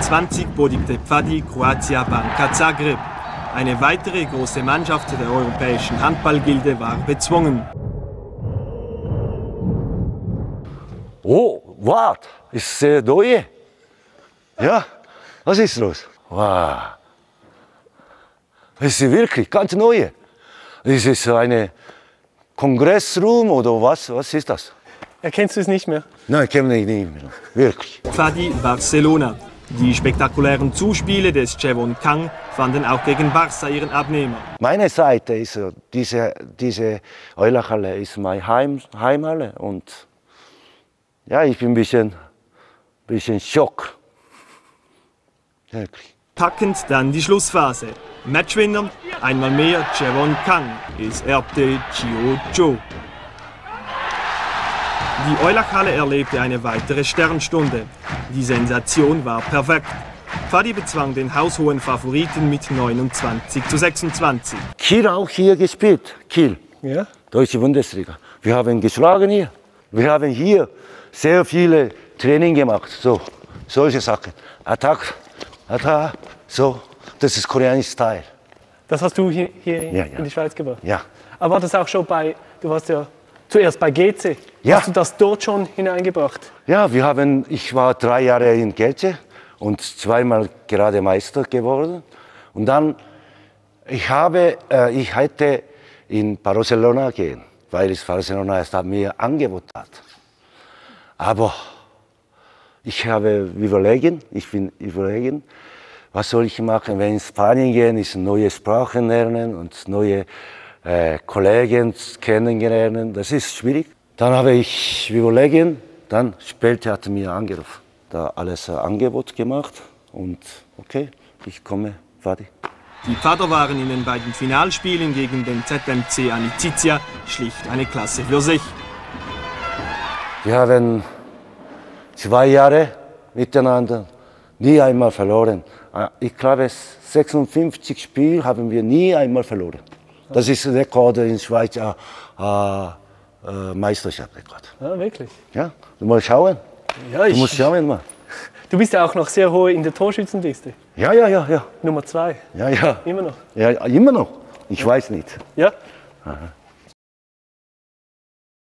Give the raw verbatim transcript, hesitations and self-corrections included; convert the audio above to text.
neunundzwanzig bodigte Pfadi Croatia Banka Zagreb. Eine weitere große Mannschaft der europäischen Handballgilde war bezwungen. Oh, warte, ist sehr neue. Ja, was ist los? Wow. Das ist wirklich ganz neue. Das ist eine Kongressraum oder was? Was ist das? Erkennst du es nicht mehr? Nein, kenne ich nicht mehr. Wirklich. Pfadi Barcelona. Die spektakulären Zuspiele des Cevon Kang fanden auch gegen Barca ihren Abnehmer. Meine Seite ist so, diese, diese Eulachhalle ist meine Heim, Heimhalle und ja, ich bin ein bisschen, bisschen schock. Wirklich. Packend dann die Schlussphase. Matchwinner, einmal mehr Cevon Kang. Es erbte Chio Zhou. Die Eulachhalle erlebte eine weitere Sternstunde. Die Sensation war perfekt. Pfadi bezwang den haushohen Favoriten mit neunundzwanzig zu sechsundzwanzig. Kiel auch hier gespielt. Kiel, Ja. Deutsche Bundesliga. Wir haben geschlagen hier. Wir haben hier sehr viele Training gemacht. So, solche Sachen. Attack, Attack, so. Das ist koreanischer Style. Das hast du hier, hier Ja, ja. in die Schweiz gebracht? Ja. Aber war das auch schon bei, du warst ja zuerst bei G C. Ja. Hast du das dort schon hineingebracht? Ja, wir haben, ich war drei Jahre in Gelce und zweimal gerade Meister geworden. Und dann, ich habe, äh, ich hätte in Barcelona gehen, weil es Barcelona es mir angeboten hat. Aber ich habe überlegen, ich bin überlegen, was soll ich machen, wenn in Spanien gehen, ist neue Sprachen lernen und neue äh, Kollegen kennenlernen. Das ist schwierig. Dann habe ich überlegen, dann später hat er mir angerufen, da alles äh, Angebot gemacht und okay, ich komme, Pfadi. Die Pfader waren in den beiden Finalspielen gegen den Z M C Amicizia schlicht eine Klasse für sich. Wir haben zwei Jahre miteinander, nie einmal verloren. Ich glaube, sechsundfünfzig Spiele haben wir nie einmal verloren. Das ist der Rekord in der Schweiz, äh, äh, Meisterschaftsrekord. Ja, wirklich? Ja, du musst schauen. Ja, Du ich, musst schauen mal. du bist ja auch noch sehr hoch in der Torschützenliste. Ja, ja, ja, ja. Nummer zwei. Ja, ja. Immer noch. Ja, immer noch. Ich weiß nicht. Ja? Aha.